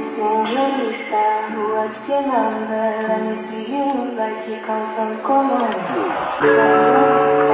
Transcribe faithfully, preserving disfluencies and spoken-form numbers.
Senorita, what's your number? Let me see you like you come from Colombia.